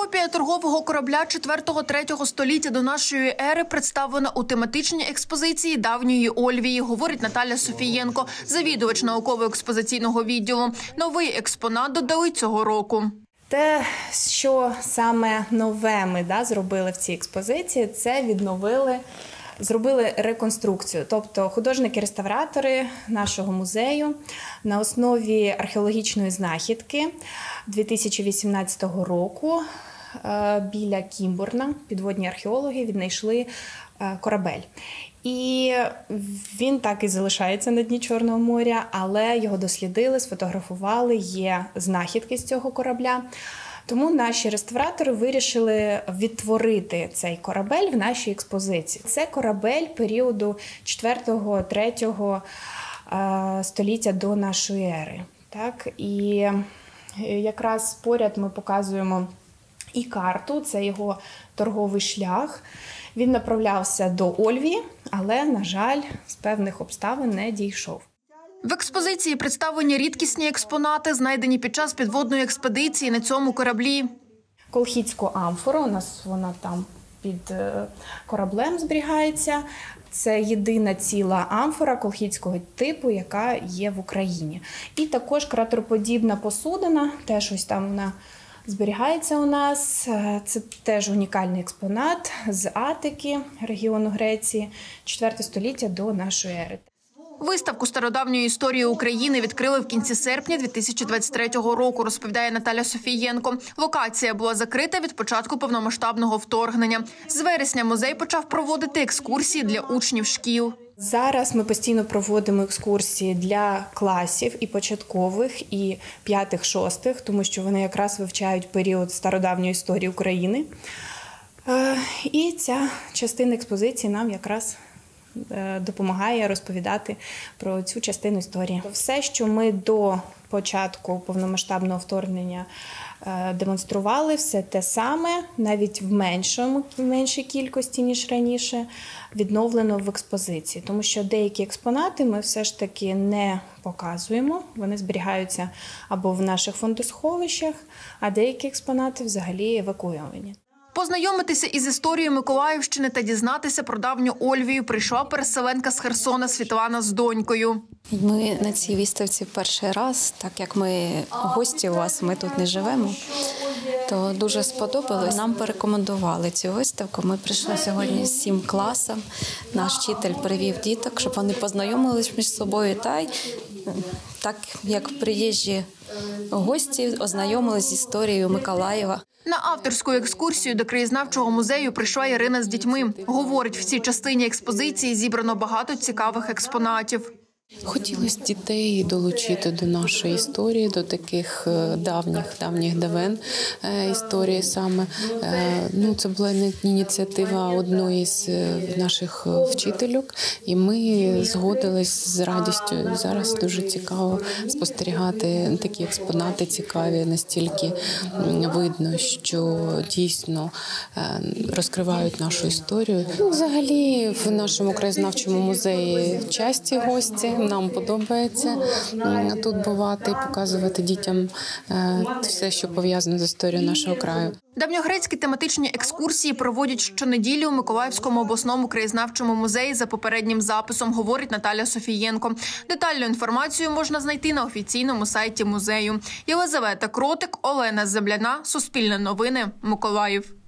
Копія торгового корабля 4-3 століття до нашої ери представлена у тематичній експозиції давньої Ольвії, говорить Наталя Софієнко, завідувач науково-експозиційного відділу. Новий експонат додали цього року. Те, що саме нове ми зробили в цій експозиції, це зробили реконструкцію. Тобто художники-реставратори нашого музею на основі археологічної знахідки 2018 року біля Кімбурна підводні археологи віднайшли корабель. І він так і залишається на дні Чорного моря, але його дослідили, сфотографували, є знахідки з цього корабля. Тому наші реставратори вирішили відтворити цей корабель в нашій експозиції. Це корабель періоду 4-3 століття до нашої ери. Так? І якраз поряд ми показуємо і карту, це його торговий шлях. Він направлявся до Ольвії, але, на жаль, з певних обставин не дійшов. В експозиції представлені рідкісні експонати, знайдені під час підводної експедиції на цьому кораблі. Колхідську амфору, у нас вона там під кораблем зберігається. Це єдина ціла амфора колхідського типу, яка є в Україні. І також кратероподібна посудина, теж ось там вона зберігається у нас. Це теж унікальний експонат з Атики, регіону Греції, 4 століття до нашої ери. Виставку стародавньої історії України відкрили в кінці серпня 2023 року, розповідає Наталя Софієнко. Локація була закрита від початку повномасштабного вторгнення. З вересня музей почав проводити екскурсії для учнів шкіл. Зараз ми постійно проводимо екскурсії для класів і початкових, і 5-6, тому що вони якраз вивчають період стародавньої історії України. І ця частина експозиції нам якраз допомагає розповідати про цю частину історії. Все, що ми до початку повномасштабного вторгнення демонстрували, все те саме, навіть в меншій кількості, ніж раніше, відновлено в експозиції. Тому що деякі експонати ми все ж таки не показуємо, вони зберігаються або в наших фондосховищах, а деякі експонати взагалі евакуйовані. Познайомитися із історією Миколаївщини та дізнатися про давню Ольвію прийшла переселенка з Херсона Світлана з донькою. Ми на цій виставці перший раз, так як ми гості у вас, ми тут не живемо, то дуже сподобалось. Нам порекомендували цю виставку. Ми прийшли сьогодні з 7 класом. Наш вчитель привів діток, щоб вони познайомились між собою та й так, як приїжджі гості, ознайомились з історією Миколаєва. На авторську екскурсію до краєзнавчого музею прийшла Ірина з дітьми. Говорить, в цій частині експозиції зібрано багато цікавих експонатів. Хотілося дітей долучити до нашої історії, до таких давніх давен історії саме. Це була ініціатива одної з наших вчительок, і ми згодились з радістю. Зараз дуже цікаво спостерігати такі експонати цікаві, настільки видно, що дійсно розкривають нашу історію. Взагалі в нашому краєзнавчому музеї часті гості. Нам подобається тут бувати і показувати дітям все, що пов'язане з історією нашого краю. Давньогрецькі тематичні екскурсії проводять щонеділі у Миколаївському обласному краєзнавчому музеї за попереднім записом, говорить Наталя Софієнко. Детальну інформацію можна знайти на офіційному сайті музею. Єлизавета Кротик, Олена Земляна, Суспільне новини, Миколаїв.